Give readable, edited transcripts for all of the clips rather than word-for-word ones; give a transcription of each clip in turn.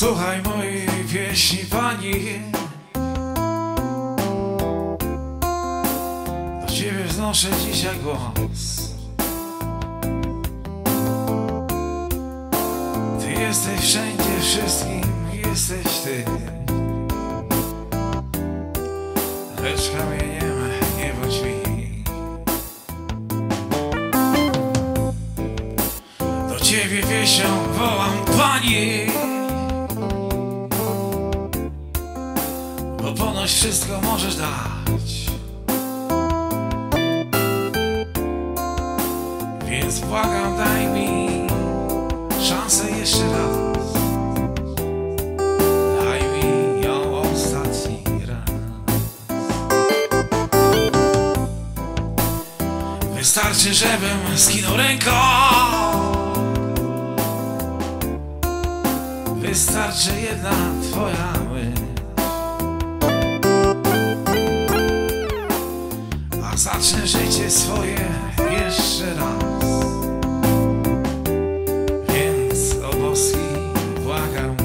Słuchaj mojej pieśni, Pani. Do Ciebie wznoszę dzisiaj głos. Ty jesteś wszędzie, wszystkim jesteś Ty. Lecz kamieniem nie bądź mi. Do Ciebie pieśnią wołam, Pani. Bo ponoć wszystko możesz dać. Więc błagam, daj mi szansę jeszcze raz. Daj mi ją ostatni raz. Wystarczy, żebym skinął ręką. Wystarczy jedna Twoja myśl. A zacznę życie swoje jeszcze raz. Więc o boski błagam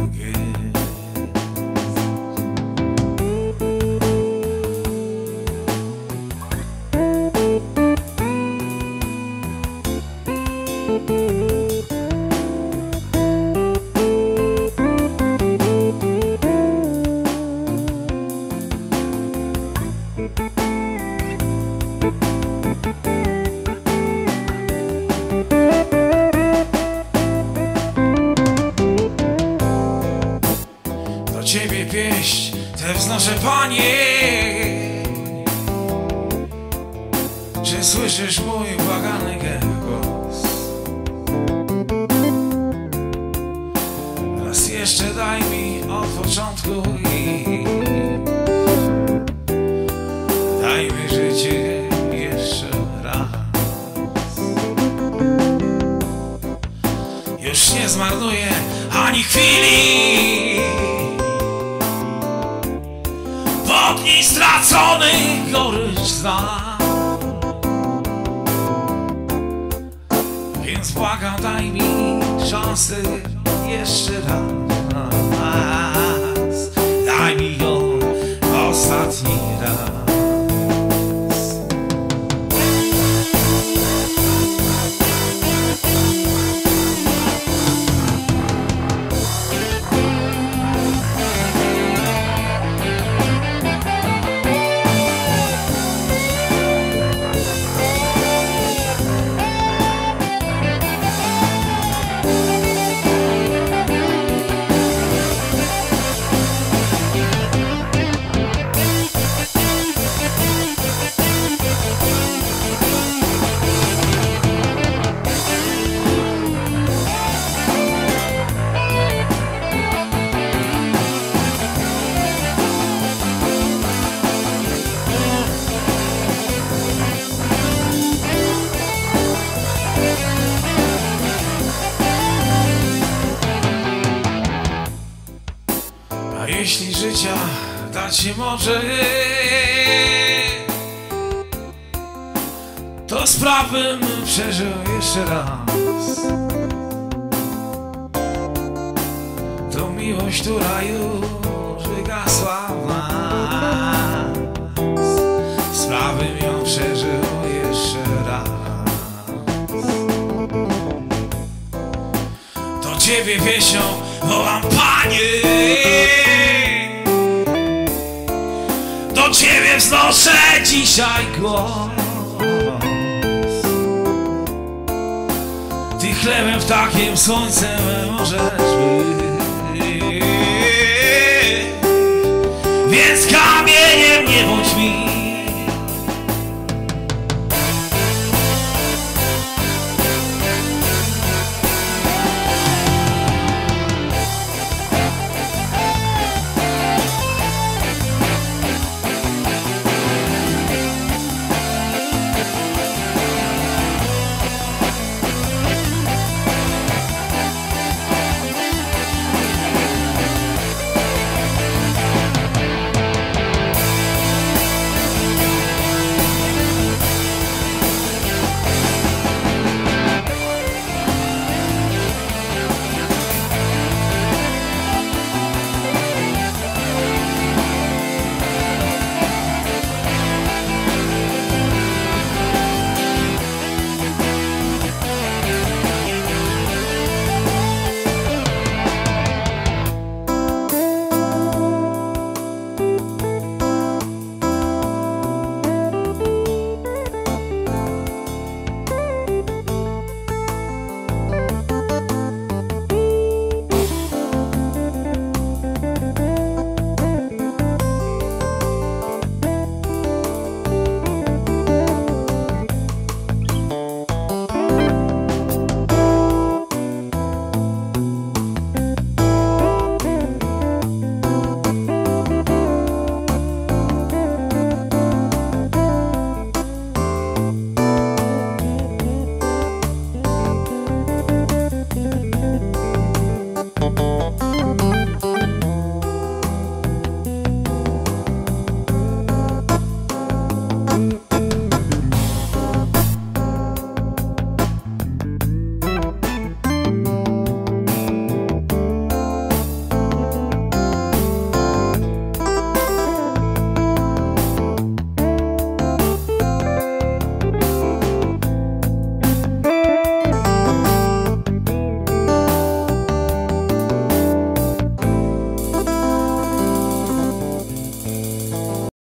do Ciebie pieśń tę wznoszę, Panie. Czy słyszysz mój błagany głos? Raz jeszcze daj mi od początku i daj mi życie jeszcze raz. Już nie zmarnuję ani chwili pod niej straconych gorycz znam. Więc błagam, daj mi szansę jeszcze raz. Daj mi ją ostatni raz. A jeśli życia dać się może, to sprawbym przeżył jeszcze raz. To miłość, która już wygasła w nas. Sprawbym ją przeżył jeszcze raz. Do Ciebie pieśnią wołam, Panie. Do Ciebie wznoszę dzisiaj głos. Ty chlebem, ptakiem, słońcem możesz być. Więc kamieniem nie bądź mi.